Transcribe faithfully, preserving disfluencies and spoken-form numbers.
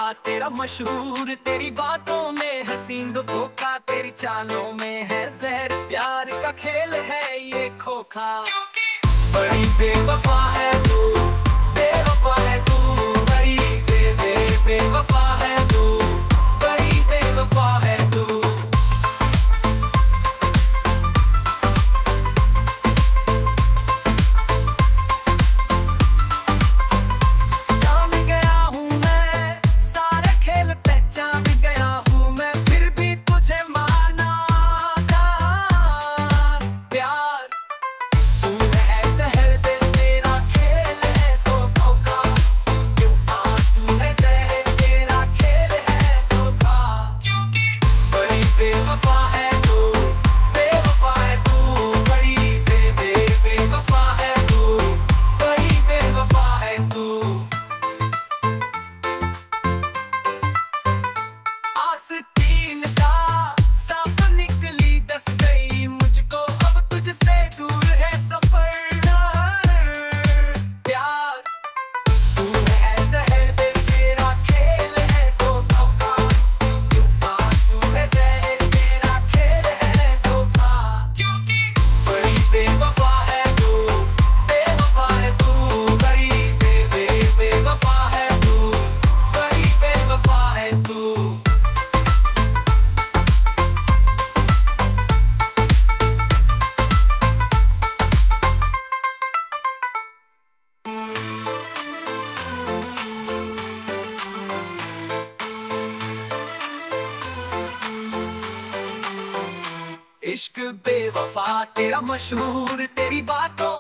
तेरा मशहूर, तेरी बातों में हसीन दो धोखा, तेरी चालों में है जहर, प्यार का खेल है ये खोखा। बड़ी बेवफा है तू, बेवफा है तू, बड़ी बे बे बेवफा है तू, बड़ी बेवफा है तू। इश्क बेवफा तेरा मशहूर, तेरी बातों